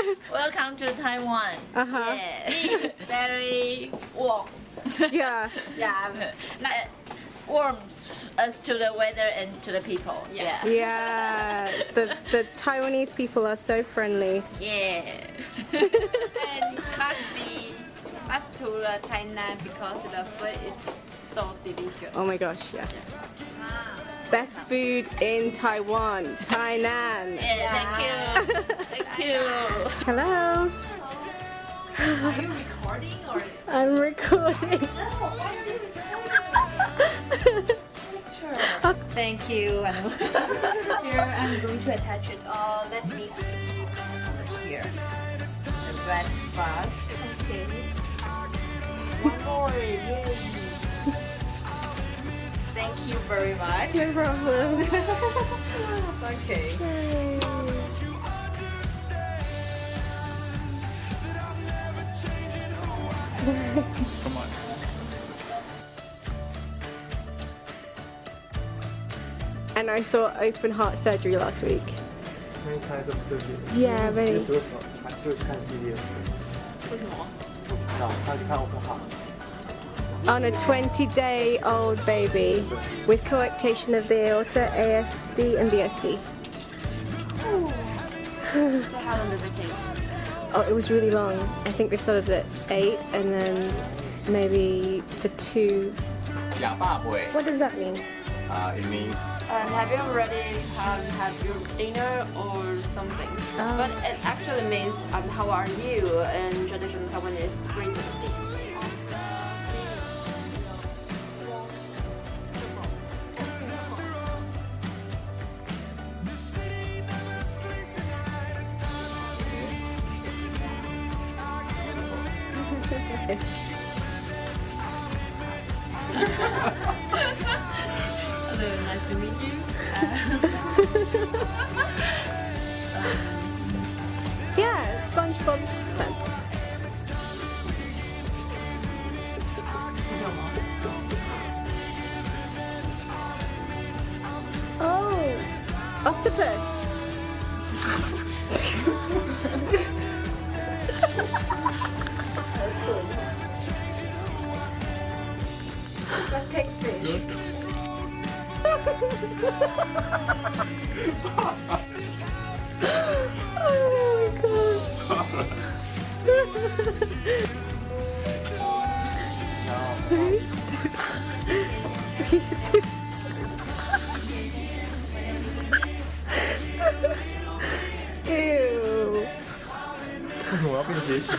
Welcome to Taiwan. Yeah. It's very warm. Yeah. Yeah. Warms us to the weather and to the people. Yeah. Yeah. The Taiwanese people are so friendly. Yes. And must to the Tainan because the food is so delicious. Oh my gosh, yes. Best food in Taiwan, Tainan. Yeah. Thank you. Thank you. Hello. Are you recording or? I'm recording. Thank you. Here I'm going to attach it all. Let's see. Here. The red bus. Okay. One more. Yay. Thank you very much. No problem. Okay. Come on. And I saw open heart surgery last week. Many kinds of surgery. Yeah, many. 有时候还是会看 CBS 为什么？ 我不知道，他去看 Open Heart。 On a 20-day-old baby with coarctation of the aorta, ASD and VSD. So how long does it take? Oh, it was really long. I think they started at 8 and then maybe to 2. 哑巴会 What does that mean? It means Have you already had your dinner or something? But it actually means how are you in traditional Taiwanese greeting. Hello, nice to meet you. Yeah, SpongeBob's friend. Oh, octopus. It's like pigfish. Ew. 为什么我要变学习？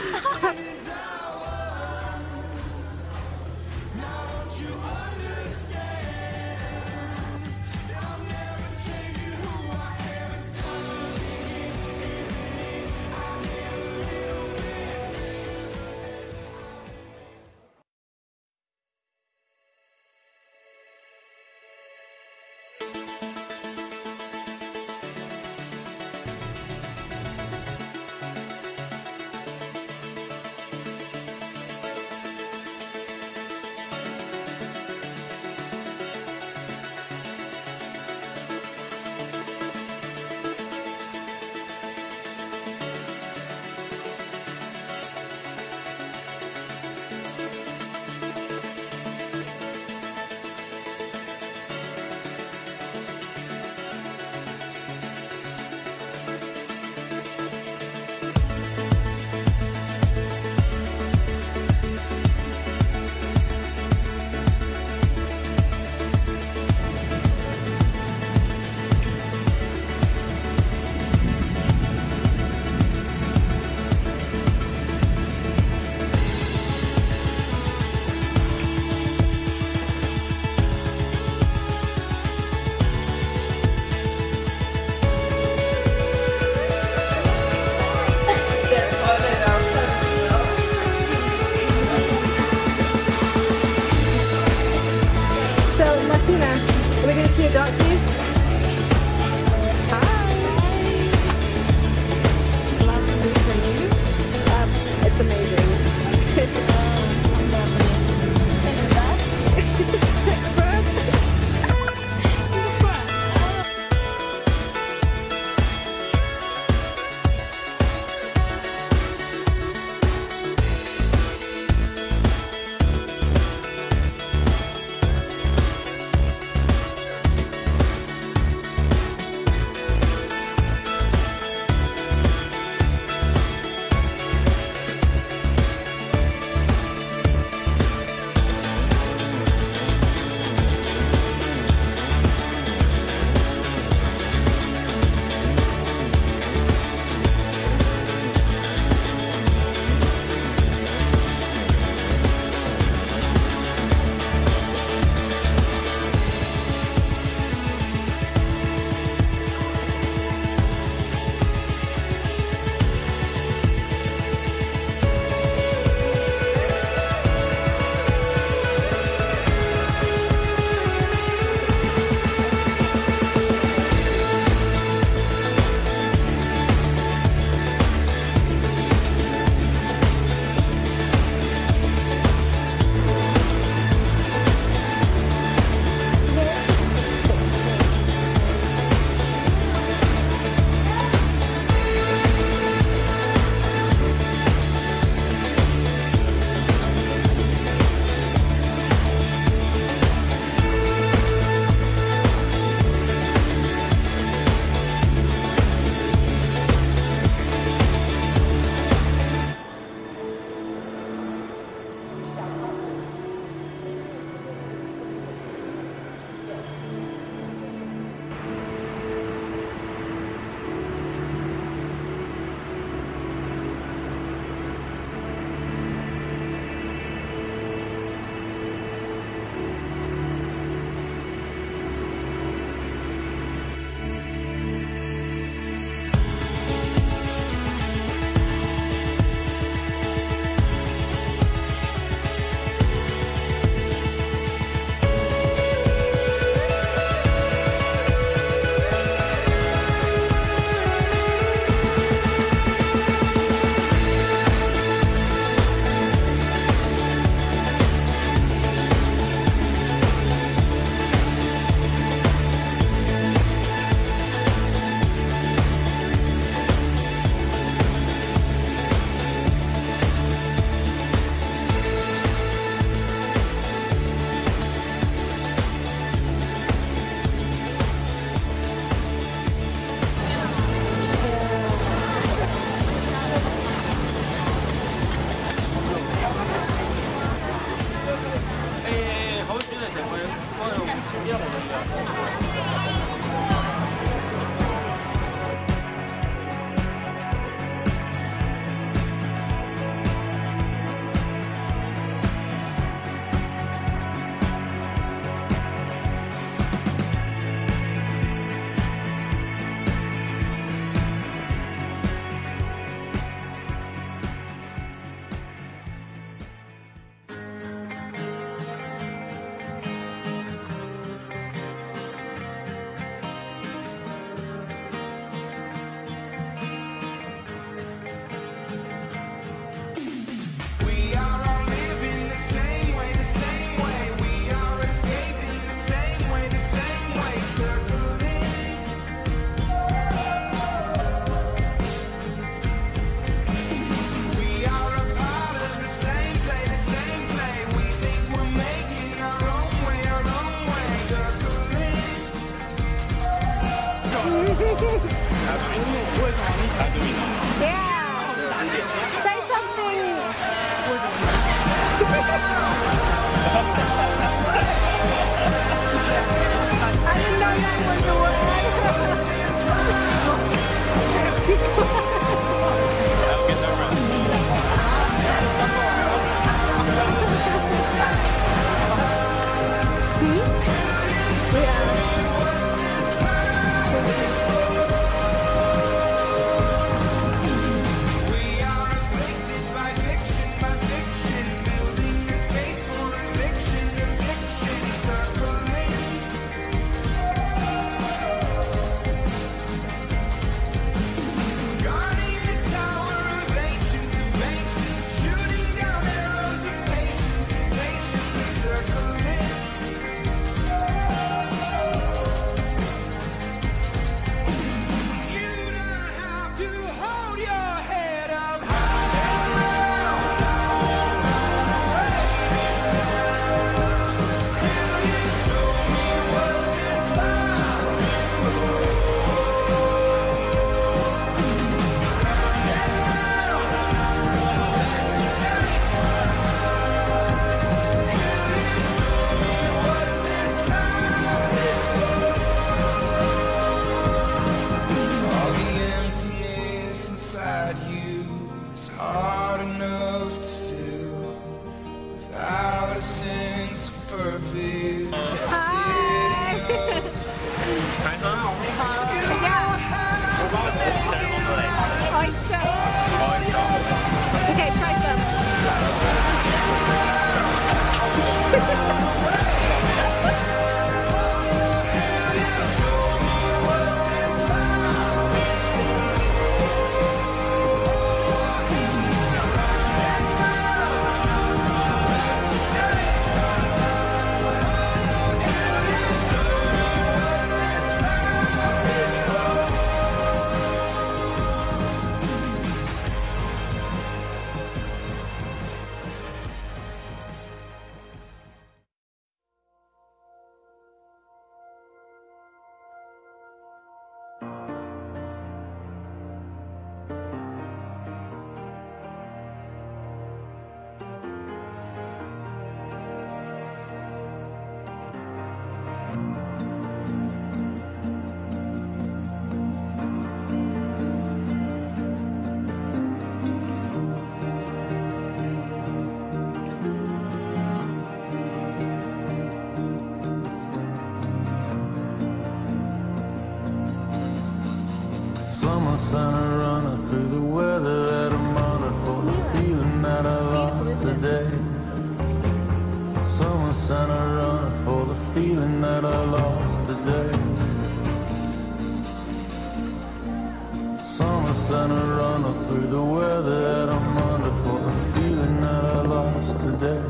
Summer sun a runner through the weather that I'm under for the feeling that I lost today. Summer sun a runner for the feeling that I lost today. Summer sun a runner through the weather that I'm under for the feeling that I lost today.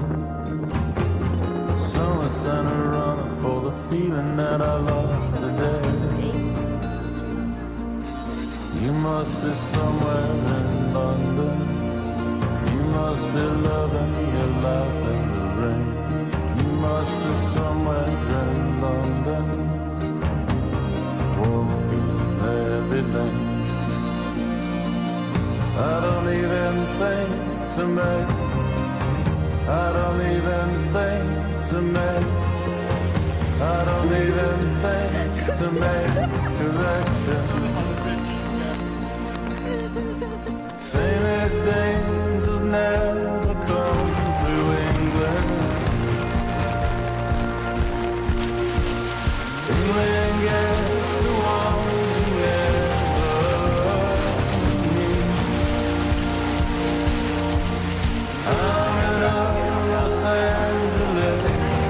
Summer sun a runner for the feeling that I lost today. You must be somewhere in London. You must be loving your life in the rain. You must be somewhere in London, walking every lane. I don't even think to make, I don't even think to make, I don't even think to make correction. Famous angels never come through England. England gets the one you ever need. I'm in a Los Angeles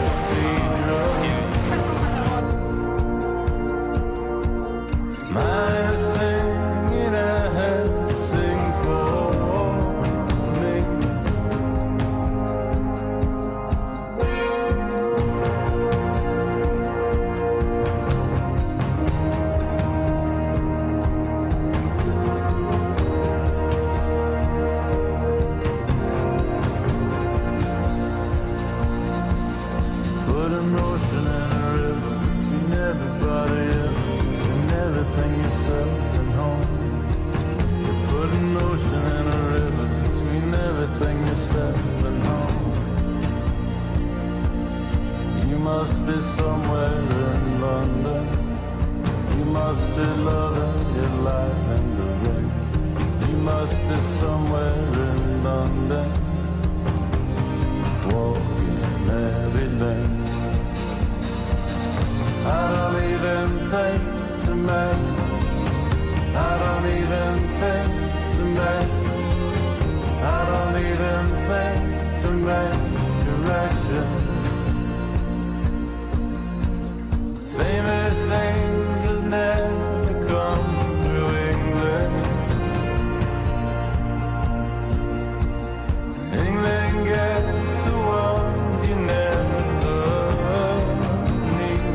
cathedral. Mine is singing ahead, sing for me. Put an ocean in a river between everybody else, between everything yourself and home. You put an ocean in a river between everything yourself and home. You must be somewhere in London. You must be loving your life in the rain. must be somewhere in London, walking every lane. I don't even think to make, I don't even think to make, I don't even think to make corrections. Famous angels never come through England. England gets the ones you never need.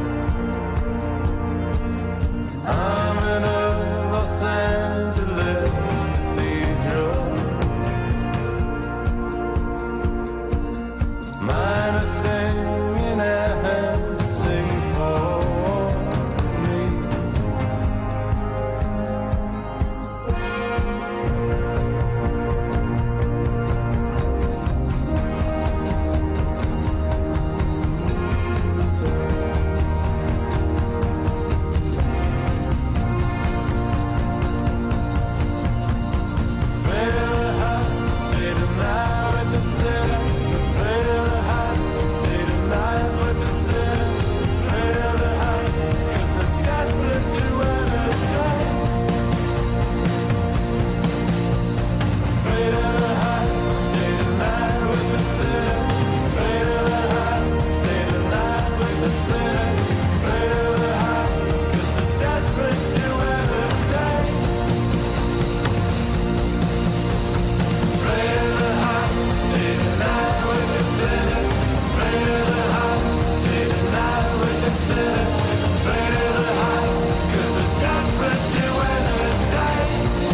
I'm in a Los Angeles cathedral. Mine are singing and sing for me. Afraid of the heights, stay tonight with the sinners. Afraid of the heights, stay tonight with the sinners. Afraid of the heights, 'cause they're desperate to entertain. Afraid of the heights, stay tonight with the sinners. Afraid of the heights, stay tonight with the sinners. Afraid of the heights, 'cause they're desperate to entertain. Afraid of the heights, stay tonight with the sinners. Afraid of the heights, stay tonight with the sinners. Afraid of the heights, 'cause they're desperate to entertain.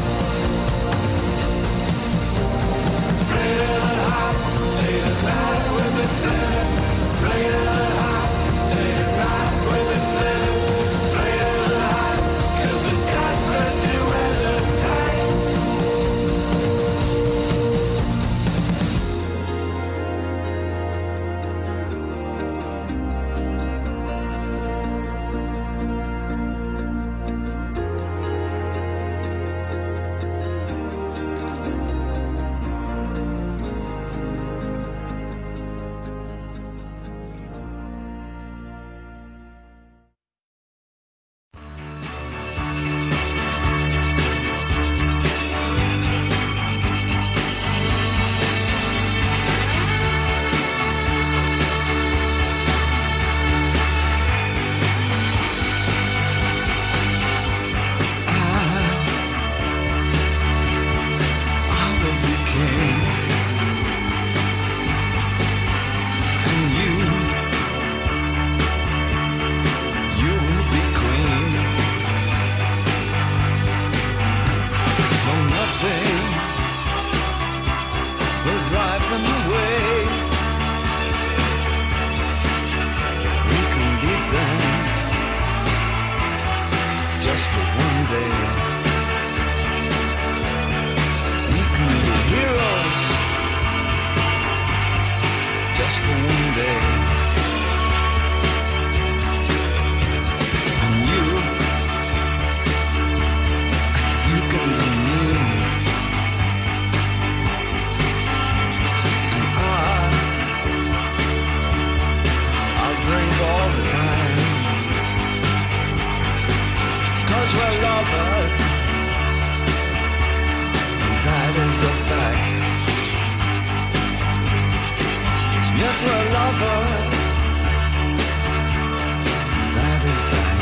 Afraid of the heights, stay tonight with the sinners. Afraid of the heights, stay tonight with the sinners. Afraid of the heights, 'cause they're desperate to entertain. I will be king, and you will be queen. For nothing will drive them away. We can beat them just for one day. We can be heroes just for one day. And you can be me. And I'll drink all the time. 'Cause we're lovers, and that is a fact. Yes, we're lovers, that is that.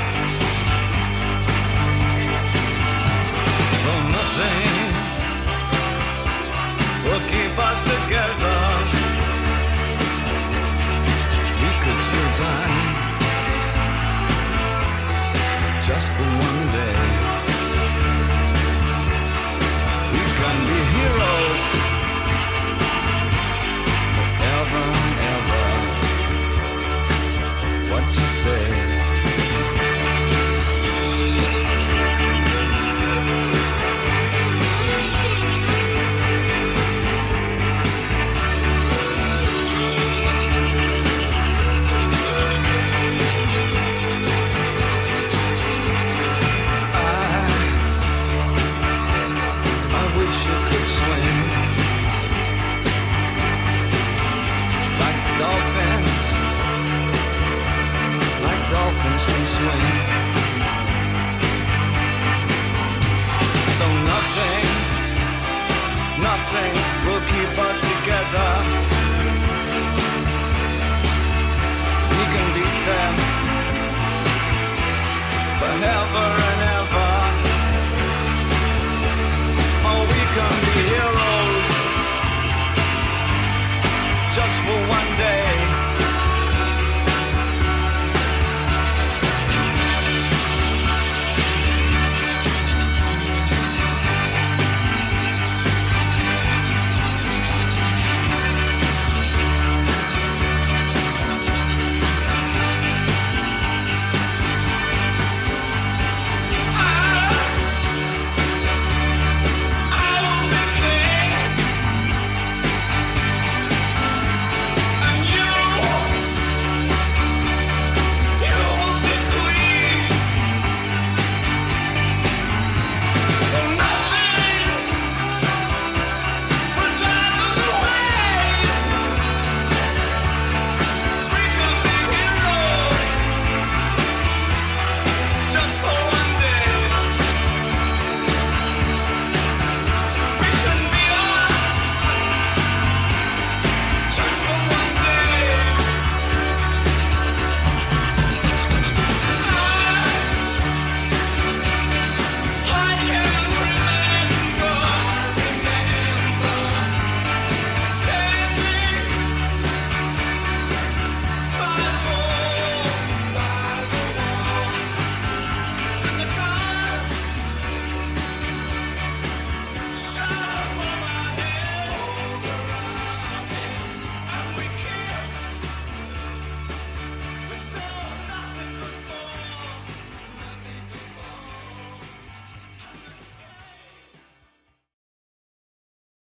Though nothing will keep us together, we could steal time just for one day. We can be heroes